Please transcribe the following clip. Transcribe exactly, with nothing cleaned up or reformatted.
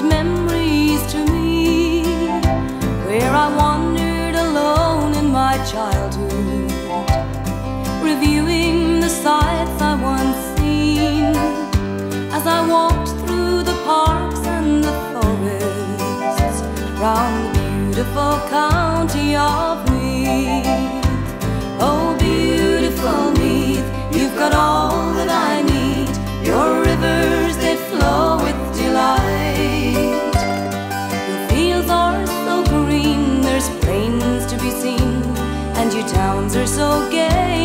memories to me, where I wandered alone in my childhood, reviewing the sights I once seen, as I walked through the parks and the forests, round the beautiful county of Meath. Oh, beautiful Meath, you've got all that I need. Your rivers, they flow with delight. Your fields are so green, there's plains to be seen, and your towns are so gay.